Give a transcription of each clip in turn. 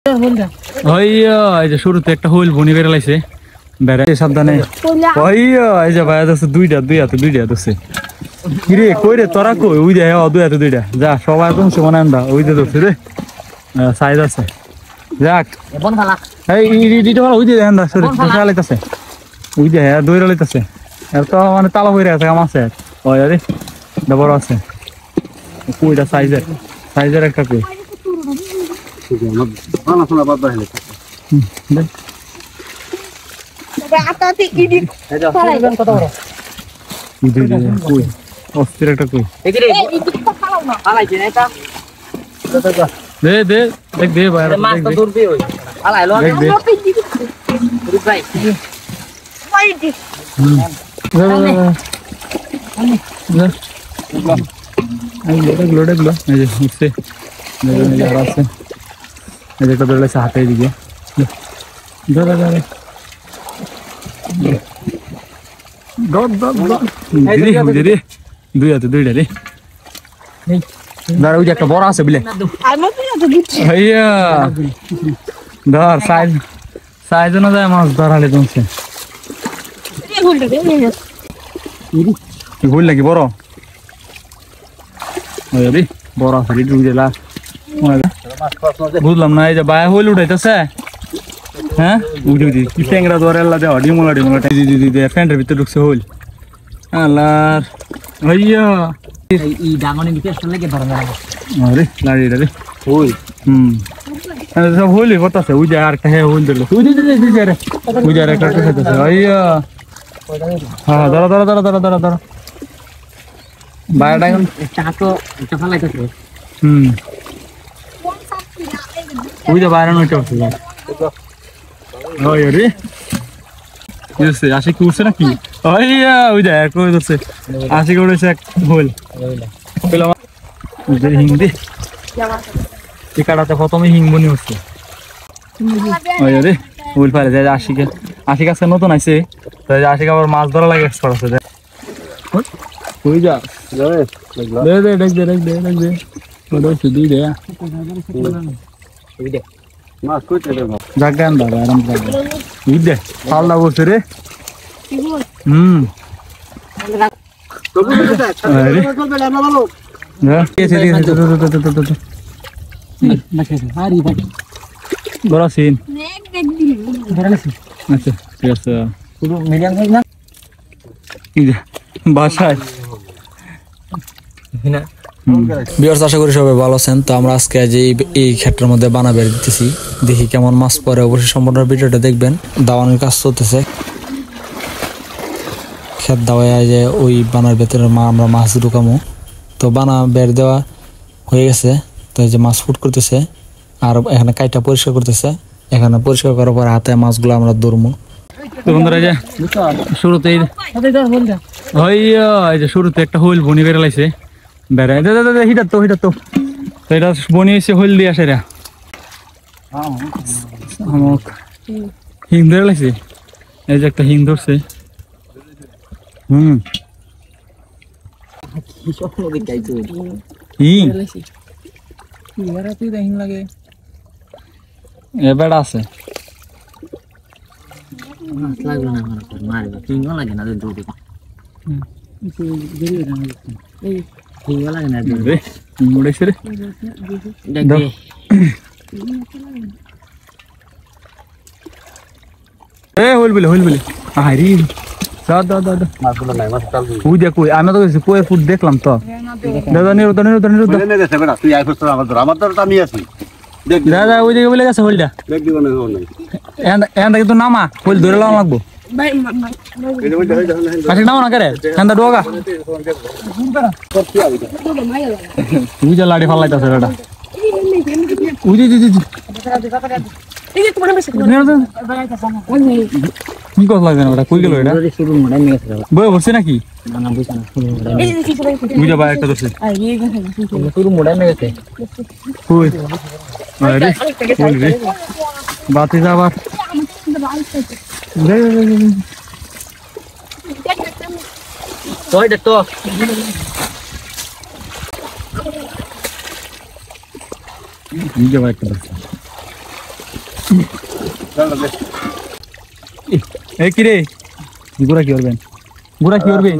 এই যে শুরুতে একটা হুইল বনি বেড়ে লাইছে বেড়ে সাবধানে এই যে ভাই আছে দুইটা ধরছে কিরে কই রে তোরা কই ওই যে দুইটা যা সবাই তুমি সমান আন্দা ওই যে ধরছে রে সাইজ আছে যাক এই ইডিটা ভালো ওই যে আন্দা সরি ধরা লাইতাছে ওই যে দইরা লাইতাছে আর তো মানে তালা হইরা আছে কাম আছে ওই আরে বড় আছে কইটা সাইজের একটা কই আমার শোনা বাদ বাহিলে আতাতে ইডি ফলাইবেন কত বড় ইডি কই অস্থির একটা কই এদিকে ইডি তো ফালাও না ফালাইছে এটা দে দেখ দে ভাই মাছ তো দূর দিয়ে হই ফালাইলো দেখ দে ভাই ওইটি দেখলো এই যে উঠছে আছে এই যে কত লাগছে হাতে দিকে ধরে দিদি দুইটা রে ওই যে একটা বড় আছে বুঝলে ধর সাইজ না যায় মাছ ধরালে জমছে ভুল নাকি বড় বড় আছে বুঝলাম না এই যে বায়া হইল উঠাইতেছে হ্যাঁ উঠি কি ট্যাংরা ধরে দেওয়া ডিমোলা দিদি ফ্যান্ডের ভিতরে ঢুকছে হইল আল্লাহর ভাইয়া এই ডাঙনের ভিতরে আসলে লাগে ধরে আরে লাড়িটা রে হইল সব হইল করতেছে ওই যে আর একটা হ্যাঁ হইল ধরলো ওই যে একটা খাইতেছে ভাইয়া হ্যাঁ দাঁড়া বায়া ডাঙন একটা ফালাইতেছে ওই যে বাইরে নইটা উঠছে ওই রে ইসে আশিক উঠছে নাকি ওইয়া ওই যে কই দছে আশিক উঠেছে এক হল পেলাম যে হিন্দি টিকাটাতে প্রথমে হিং বনি হচ্ছে ওই রে ফুল ফালে যায় আশিক আছে নতুন আইছে তাই আশিক আবার মাছ ধরা লাগে এক্সপার্ট আছে কই যা দে দেখ দে বড় সুদি দে মাছ কইতে দে জাগান দাদা আরাম করে ইদে পাল্লা বসে রে বড় সিন আচ্ছা ঠিক আছে মিডিয়াম সাইজ না বাসায় ভিউয়ার্স আশা করি সবাই ভালো আছেন। তো আমরা আজকে যে এই ক্ষেত্রের মধ্যে বানা বের দিতেছি, দেখি কেমন মাছ পরে। অবশ্যই সম্পূর্ণ ভিডিওটা দেখবেন। দাওয়ানোর কাজ চলতেছে, ক্ষেত দাওয়ায় যে ওই বানার ভেতরে আমরা মাছ ঢুকামো। তো বানা বের দেওয়া হয়ে গেছে, তো এই যে মাছ ফুট করতেছে আর এখানে কাইটা পরিষ্কার করতেছে। এখানে পরিষ্কার করার পর হাতে মাছগুলো আমরা ধরবো। তো বন্ধুরা যে শুরুতেই শুরুতে একটা হুইল বনি বেড়ে লাইছে বেড়ে হিটার তো এটা বনি হয়েছে হুইল দিয়ে আসে হিং ধরে লাইছে। এই যে একটা হিং ধরছে। হিং লাগে এবার আছে লাগবে না মারবে হিংও লাগে না দৌড়ে হিংও লাগে না রে মুড়েছে রে দেখবে এ হইল বলে আরে দাদা মাছগুলো নাই মাছ চাল ওই দেখ কই আমি তো কই ফুট দেখলাম তো দাদা নিরুদ্ধ বলে গেছে বেটা তুই আইছস তো আমার তো আমি আছি দেখ দাদা ওই দিকে বলে গেছে হইলটা দেখ দিব না নাই এন্ড কিন্তু নামা হইল ধরে লাগানো লাগবো আচ্ছা নাও না করে এন্ড ডোগা তুই যা লাড়ি ফালাইতাছ বেটা ওই জি কি কথা লাগে না বেটা কই গেল এটা বই বসে নাকি বুঝা ভাই একটা দছে শুরু মোড়াই মে গেছে কই আরে কই রে বাতি যাবার কইটা তো বুঝা ভাই একটা দছে এই কি রে গুড়া কি করবেন গুড়া কি করবে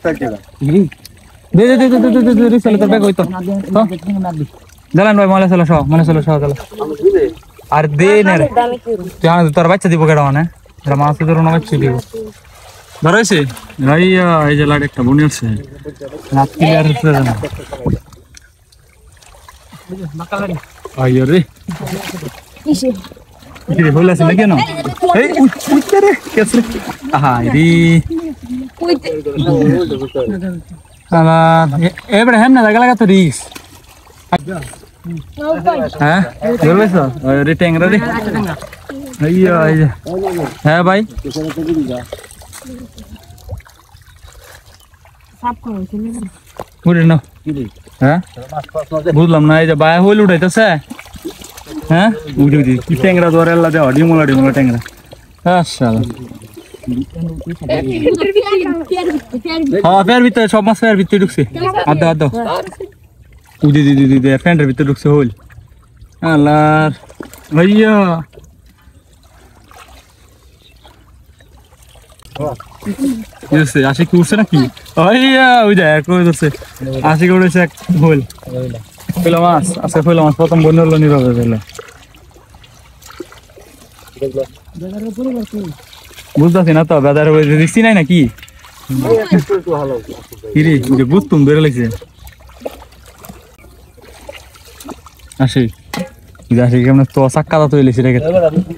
দে দে দে দে দে দে চলে তোর ব্যাগ হইতো জালান ভাই মলে চলো সব চলো আর দে না রে তোর বাচ্চা দিব কেডা মানে এরা মাছ ধরো না বাচ্চা দিব ধরাইছে ভাইয়া এই যে লাড় একটা বনি আছে রাত কি আর হচ্ছে না আইয়ো রে কি রে হইলাছে না কেন এই উঠতে রে কেসে আহা রে আলা এবারে হেম না লাগা তো রিস হ্যাঁ ধরবেছ রে ট্যাংরা রে আইয়ো এই যে হ্যাঁ ভাই না হ্যাঁ বুঝলাম না এই যে বায়া হইল উঠাইতেছে হ্যাঁ উঠে উঠি কি ট্যাংরা ধরে আল্লাহ দেওয়া ডিমোলা ট্যাংরা আচ্ছা হ্যাঁ ফের ভিতরে সব মাছ ফের ভিতরে ঢুকছে আদ উঠে দিদি ফ্যানের ভিতরে ঢুকছে হইল আল্লাহ ভাইয়া আশিক উঠছে নাকি ওই দেখ ধরছে আশিক উঠেছে এক হইল ফেলা মাছ আজকে ফেলা মাছ প্রথম বন্য হলো নীরবে ফেলে বুঝতেছি না তো বেদার দেখছি নাই নাকি কিরে বুঝতুম বেরো লাগছে আশিক আশিক কেমন তো চাক্কা তো এলেছি রেখে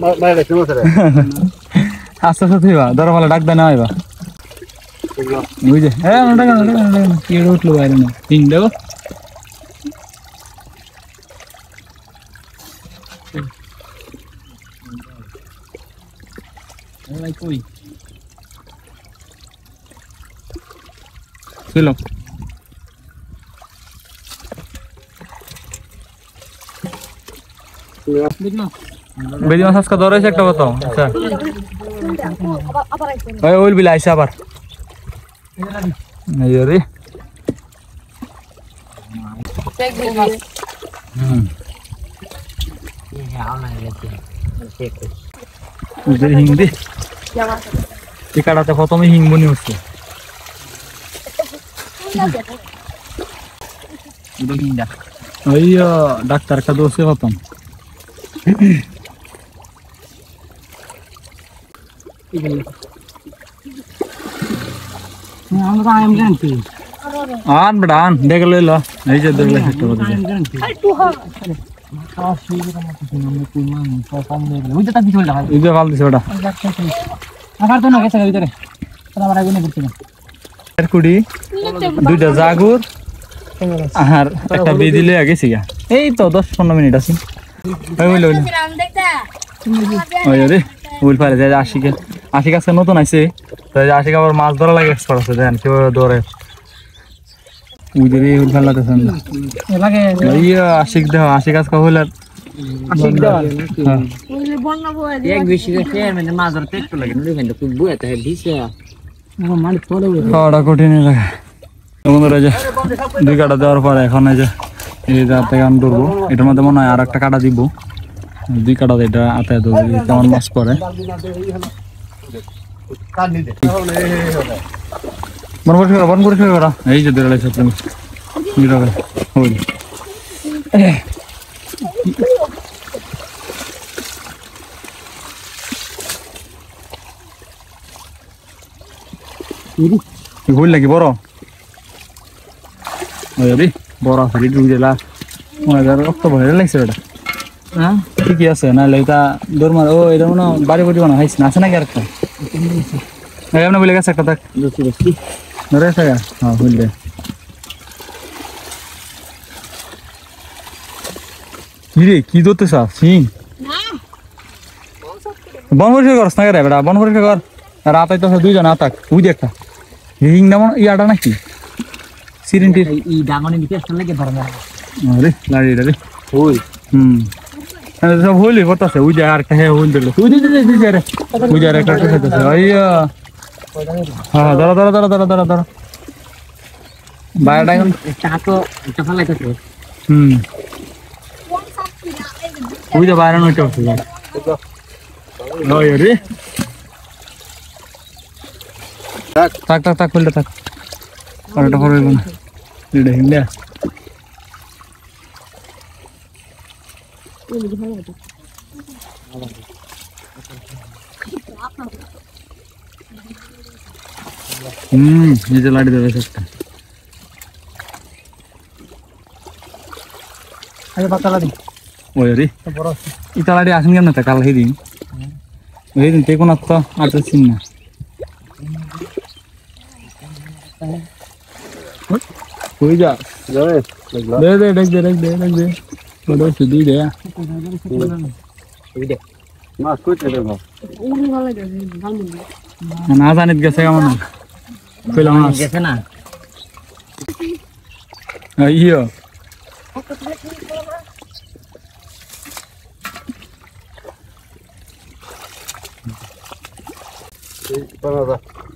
আস্তে আস্তে হইবা ধরো ভালো ডাক দেয় না হইবা বুঝে হ্যাঁ কি উঠলো বাইরে না তিন দেবো চলো বেদি মাছ আজকে ধরেছে একটা কথা আচ্ছা ওই বিলা আইসা আবার রে হিংদি টিকাটাতে প্রথমে হিং বনি উঠছে ওই ডাক্তার একটা দোষে প্রথম আন বেটা আন দেখ লইল এই যে দেখলে দুইটা জাগুর আর একটা বে দিলে গেছি গা এই তো 10-15 মিনিট আছে আশিক আজকে নতুন আছে আশিক আবার মাছ ধরা লাগে এক্সপার্ট আছে দেখেন কেউ ধরে আশিক দেহ আশিক আজকে হইলে কঠিন লাগে দুই কাটা দেওয়ার পরে এখন এই যে এই থেকে আমি ধরবো এটার মধ্যে মনে হয় আর একটা কাটা দিব দুই কাটা এটা আতায় ধরবো কেমন মাছ পরে বন করে করা এই যে ধরে লাগছে তুমি হইল হইল নাকি বড় বড় আছে দিলা রক্ত ভরে লাগছে ওটা হ্যাঁ ঠিকই আছে নাহলে এটা দৌড় মার ও এটা মনে বাড়ি বাড়ি বানা হয়েছে না আছে নাকি আরেকটা এমনি বলে গেছে একটা দেখ ধরে আছে হ্যাঁ হইলে কিরে কি ধরতে চা সিং বন পরিষ্কার করস না রে বেটা বন পরিষ্কার কর রাত আইতে দুইজন আতাক বুঝ একটা হিং নাম ইয়াটা নাকি সিরিনটি এই ডাঙনে দিকে আসলে লাগে ধরে আরে লাড়ি রে ওই সব হইলে করতেছে ওই যে আর কে হইল দিল ওই যে রে ওই যে একটা খেতেছে আইয়া হ্যাঁ দাঁড়া দাঁড়া দাঁড়া দাঁড়া দাঁড়া দাঁড়া বাইরে ডাঙন টাকো একটা ফলাইতেছে ওই যে বাইরে নইটা ওই রে থাক থাক থাক থাক খুললে থাক পরেটা পরে না এটা হিন্দা নিজে লাড়ি দেবে একটা ওই রে ইটা লাড়ি আসেন কেমন তা কাল হেদিন হেদিন তে কোন তো আটা চিন না কই যা যাবে দেখলা দে দে দেখ দে দেখ দে দেখ দে ওটা শুধু দে মাছ কইতে দেবো না জানিত গেছে কেমন কইলাম মাছ গেছে না আইয়ো বাবা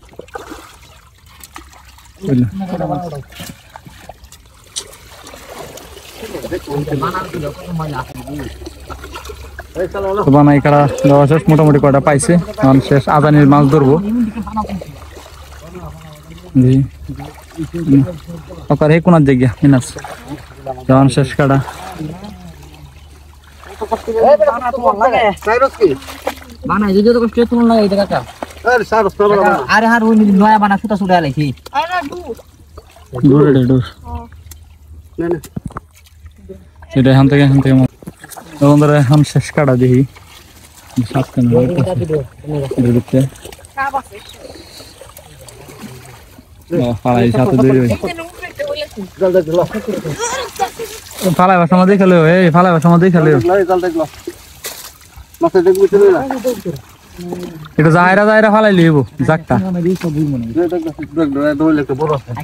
তো বানাই কারা দেওয়া শেষ মোটামুটি কয়টা পাইছে এখন শেষ আজানির মাছ ধরবো জি ওকার হে কোনার জায়গা মিনাস যখন শেষ কাটা সাইরস কি বানাই যদি তো কষ্ট তুলন লাগে এটা কাকা আরে সাইরস না বাবা আরে হার ওই নয়া বানা সুতা সুতা লাইছি দূরে দে দূর না না এটা এখান থেকে তখন ধরে এখন শেষ কাটা দেখি সাত কেন দেখতে ফালাই সাথে দুই জল দেখলা ফালাই বাসা মধ্যে খেলে এই ফালাই বাসা মধ্যে খেলে জল দেখলা মাছ দেখবি চলে না এটা জায়রা জায়রা ফালাই লিব জাকটা দৌড় একটা বড় আছে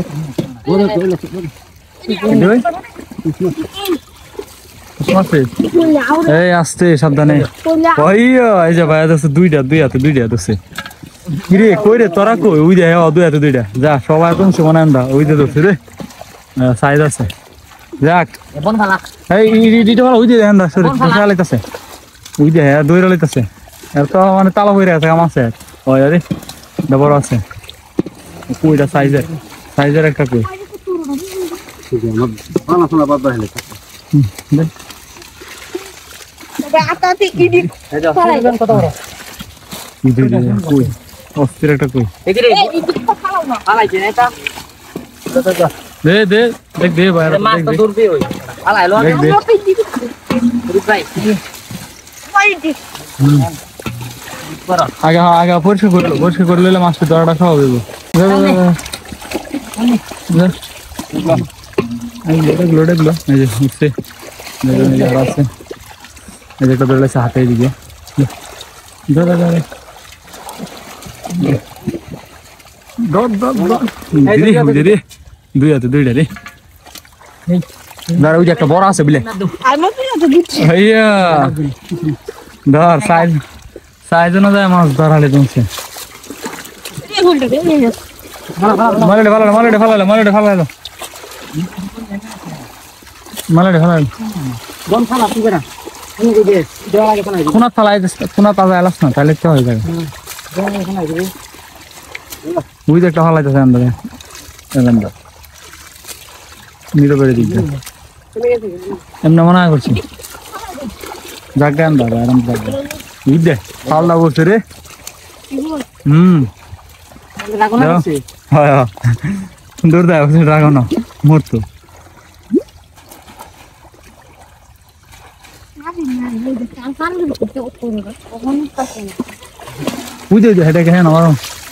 এই আসতে সাবধানে ওই যে ভাই আছে দুইটা আছে কিরে কই রে তোরা কই ওই যে দুইটা যা সবাই কোন সমান আন্দা ওই যে ধরছে রে সাইজ আছে যাক বন ভালা এই ইডিটা ভালো ওই যে আন্দা সরে খেলা লাইতাছে ওই যে দইরা লাইতাছে আর তো মানে তালা হইরা আছে কাম আছে ওই আরে বড় আছে কইটা সাইজের একটা কই আমার বানা শোনা বাদ বাহিলে কত বড় কই অস্থির একটা কই এদিকে আলাইছে না এটা দে দে দেখ দে ভাই মাছ তো দূর দিয়ে হই আলাইলো দেখ দে ভাই আগে পরিষ্কার করলে মাছটা ধরাটা সহজ হইব দেখলো এই যে উঠছে আছে এই যে একটা ধরলেছে হাতে দিকে দুইটা রে দাঁড়া ওই যে একটা বড় আছে বুঝলে ধর সাইজ না যায় মাছ ধরালে জমছে মালেটে ফালাইলো কোনা ফালাই কোনা তাজা এলাস না তাহলে তো হয়ে যাবে ওই যে একটা ফালাইতেছে আন্দাজে নিরো বেড়ে দিচ্ছে এমনি মনে হয় করছি জাগে আন্দা আরাম জাগে বুঝলে ফালদা বসে রে হয় সুন্দর দেয় রাখো না মরতো বুঝে হেঁটে হ্যাঁ আমার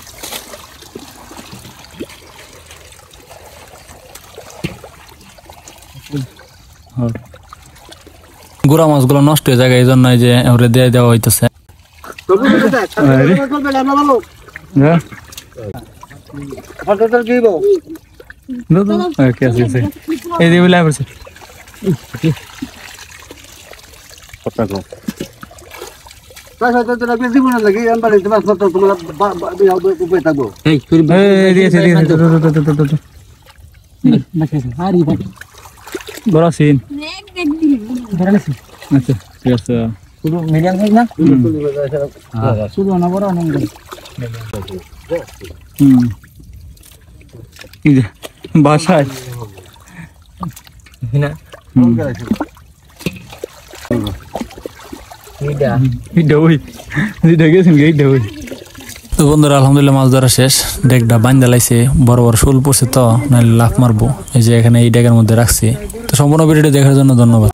গুড়া মাছগুলো নষ্ট হয়ে যায় এই জন্য এই যে ওরে দিয়ে দেওয়া হইতেছে এই দিয়ে বলে পড়ছে বড় সিন আচ্ছা ঠিক আছে শুধু মিডিয়াম সাইজ না শুধু না বড় না এই যে বাসায় না তো বন্ধুরা আলহামদুলিল্লাহ মাছ ধরা শেষ ডেকটা বান্ধা লাইছে বড় বড় শোল পড়ছে তো নাহলে লাফ মারবো এই যে এখানে এই ডেকের মধ্যে রাখছি তো সম্পূর্ণ ভিডিওটি দেখার জন্য ধন্যবাদ